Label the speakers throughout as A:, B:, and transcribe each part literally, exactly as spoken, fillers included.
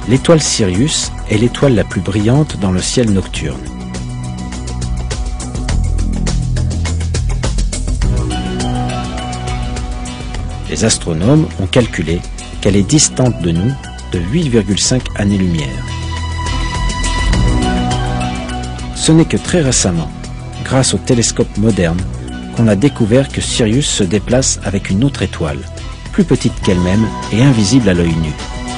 A: L'étoile Sirius est l'étoile la plus brillante dans le ciel nocturne. Les astronomes ont calculé qu'elle est distante de nous de huit virgule cinq années-lumière. Ce n'est que très récemment, grâce aux télescopes modernes, qu'on a découvert que Sirius se déplace avec une autre étoile, plus petite qu'elle-même et invisible à l'œil nu.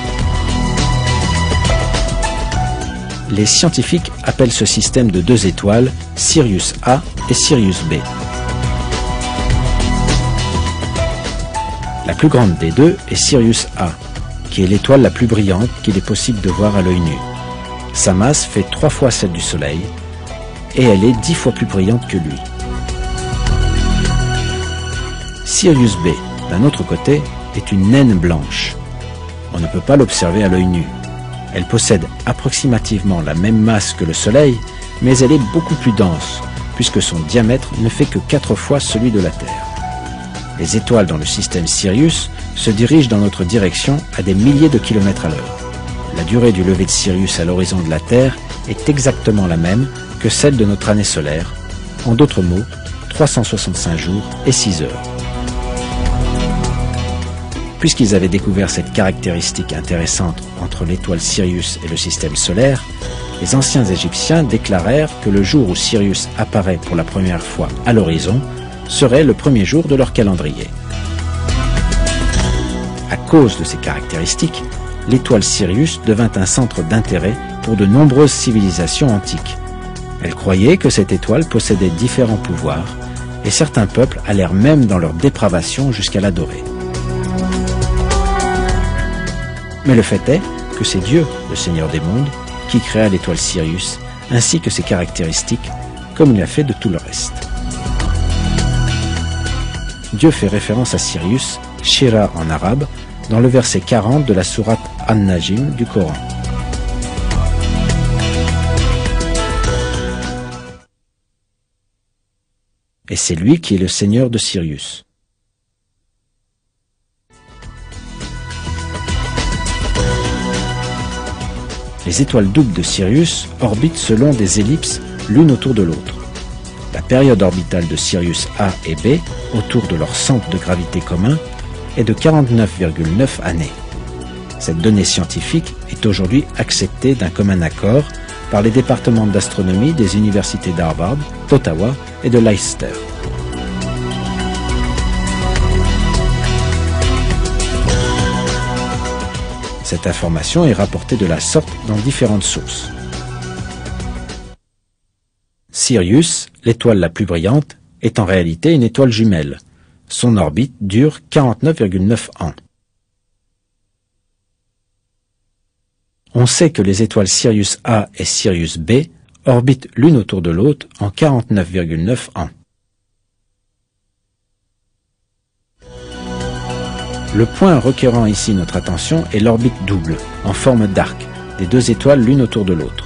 A: Les scientifiques appellent ce système de deux étoiles Sirius A et Sirius B. La plus grande des deux est Sirius A, qui est l'étoile la plus brillante qu'il est possible de voir à l'œil nu. Sa masse fait trois fois celle du Soleil, et elle est dix fois plus brillante que lui. Sirius B, d'un autre côté, est une naine blanche. On ne peut pas l'observer à l'œil nu. Elle possède approximativement la même masse que le Soleil, mais elle est beaucoup plus dense, puisque son diamètre ne fait que quatre fois celui de la Terre. Les étoiles dans le système Sirius se dirigent dans notre direction à des milliers de kilomètres à l'heure. La durée du lever de Sirius à l'horizon de la Terre est exactement la même que celle de notre année solaire, en d'autres mots, trois cent soixante-cinq jours et six heures. Puisqu'ils avaient découvert cette caractéristique intéressante entre l'étoile Sirius et le système solaire, les anciens Égyptiens déclarèrent que le jour où Sirius apparaît pour la première fois à l'horizon serait le premier jour de leur calendrier. À cause de ces caractéristiques, l'étoile Sirius devint un centre d'intérêt pour de nombreuses civilisations antiques. Elles croyaient que cette étoile possédait différents pouvoirs, et certains peuples allèrent même dans leur dépravation jusqu'à l'adorer. Mais le fait est que c'est Dieu, le Seigneur des mondes, qui créa l'étoile Sirius, ainsi que ses caractéristiques, comme il a fait de tout le reste. Dieu fait référence à Sirius, Shira en arabe, dans le verset quarante de la sourate An-Najm du Coran. Et c'est lui qui est le Seigneur de Sirius. Les étoiles doubles de Sirius orbitent selon des ellipses l'une autour de l'autre. La période orbitale de Sirius A et B, autour de leur centre de gravité commun, est de quarante-neuf virgule neuf années. Cette donnée scientifique est aujourd'hui acceptée d'un commun accord par les départements d'astronomie des universités d'Harvard, d'Ottawa et de Leicester. Cette information est rapportée de la sorte dans différentes sources. Sirius, l'étoile la plus brillante, est en réalité une étoile jumelle. Son orbite dure quarante-neuf virgule neuf ans. On sait que les étoiles Sirius A et Sirius B orbitent l'une autour de l'autre en quarante-neuf virgule neuf ans. Le point requérant ici notre attention est l'orbite double, en forme d'arc, des deux étoiles l'une autour de l'autre.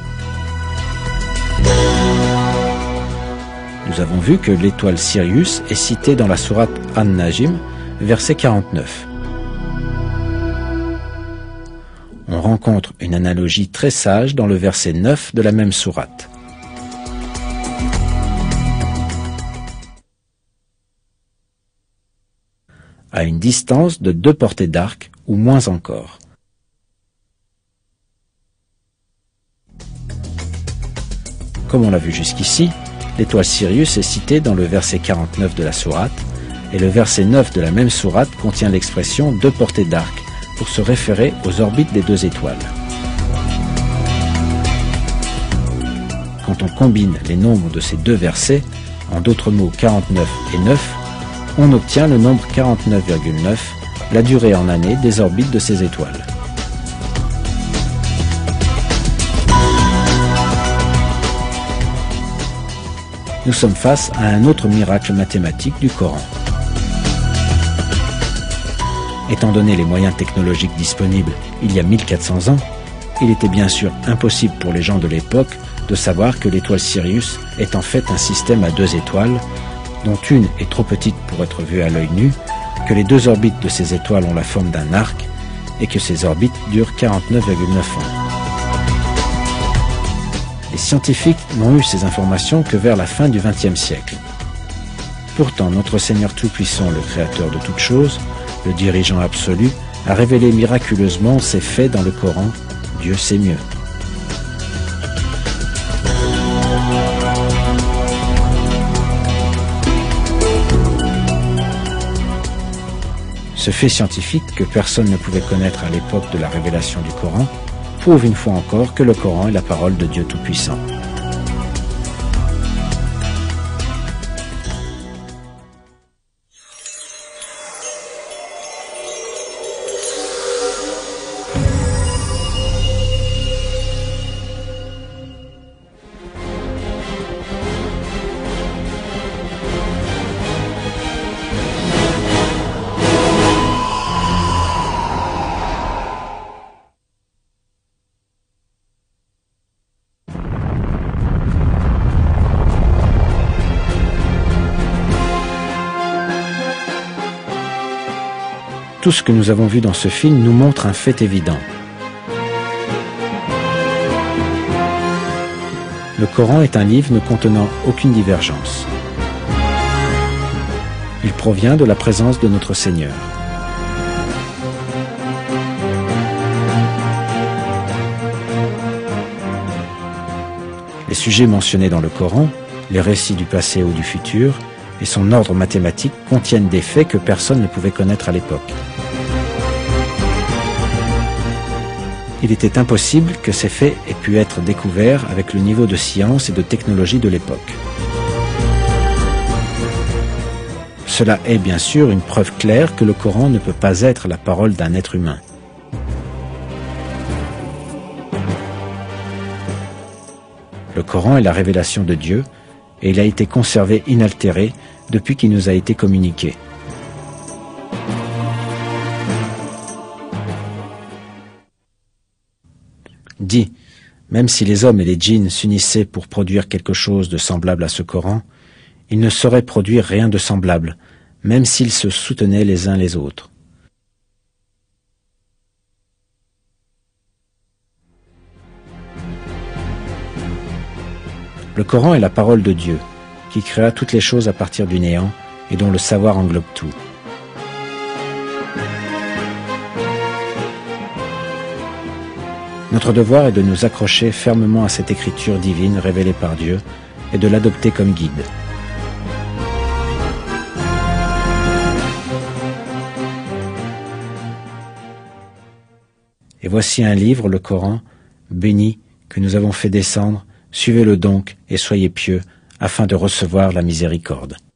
A: Nous avons vu que l'étoile Sirius est citée dans la sourate An-Najm, verset quarante-neuf. On rencontre une analogie très sage dans le verset neuf de la même sourate. À une distance de deux portées d'arc, ou moins encore. Comme on l'a vu jusqu'ici, l'étoile Sirius est citée dans le verset quarante-neuf de la sourate, et le verset neuf de la même sourate contient l'expression deux portées d'arc, pour se référer aux orbites des deux étoiles. Quand on combine les nombres de ces deux versets, en d'autres mots quarante-neuf et neuf, on obtient le nombre quarante-neuf virgule neuf, la durée en années des orbites de ces étoiles. Nous sommes face à un autre miracle mathématique du Coran. Étant donné les moyens technologiques disponibles il y a mille quatre cents ans, il était bien sûr impossible pour les gens de l'époque de savoir que l'étoile Sirius est en fait un système à deux étoiles, dont une est trop petite pour être vue à l'œil nu, que les deux orbites de ces étoiles ont la forme d'un arc, et que ces orbites durent quarante-neuf virgule neuf ans. Les scientifiques n'ont eu ces informations que vers la fin du vingtième siècle. Pourtant, notre Seigneur Tout-Puissant, le Créateur de toutes choses, le dirigeant absolu, a révélé miraculeusement ces faits dans le Coran. Dieu sait mieux. Ce fait scientifique que personne ne pouvait connaître à l'époque de la révélation du Coran prouve une fois encore que le Coran est la parole de Dieu Tout-Puissant. Tout ce que nous avons vu dans ce film nous montre un fait évident. Le Coran est un livre ne contenant aucune divergence. Il provient de la présence de notre Seigneur. Les sujets mentionnés dans le Coran, les récits du passé ou du futur, et son ordre mathématique contiennent des faits que personne ne pouvait connaître à l'époque. Il était impossible que ces faits aient pu être découverts avec le niveau de science et de technologie de l'époque. Cela est bien sûr une preuve claire que le Coran ne peut pas être la parole d'un être humain. Le Coran est la révélation de Dieu et il a été conservé inaltéré depuis qu'il nous a été communiqué. Dit, même si les hommes et les djinns s'unissaient pour produire quelque chose de semblable à ce Coran, ils ne sauraient produire rien de semblable, même s'ils se soutenaient les uns les autres. Le Coran est la parole de Dieu, qui créa toutes les choses à partir du néant et dont le savoir englobe tout. Notre devoir est de nous accrocher fermement à cette écriture divine révélée par Dieu et de l'adopter comme guide. Et voici un livre, le Coran, béni, que nous avons fait descendre. Suivez-le donc et soyez pieux, afin de recevoir la miséricorde.